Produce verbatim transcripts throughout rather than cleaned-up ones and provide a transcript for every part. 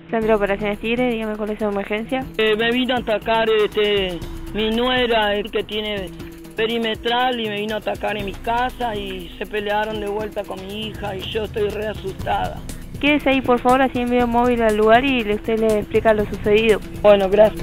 Centro de Operaciones Tigre, dígame cuál es su emergencia. Eh, me vino a atacar este, mi nuera, eh, que tiene perimetral, y me vino a atacar en mi casa y se pelearon de vuelta con mi hija y yo estoy re asustada. Quédese ahí por favor, así envío un móvil al lugar y usted le explica lo sucedido. Bueno, gracias.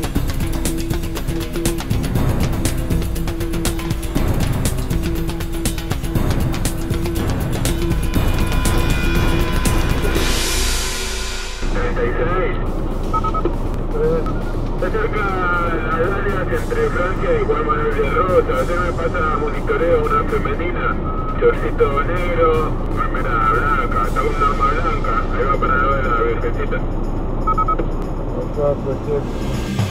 Está cerca las áreas entre Francia y Juan Manuel de Rota. Usted me pasa monitoreo una femenina, shortcito negro, remera blanca, está con una arma blanca. Ahí va para la de la virgencita.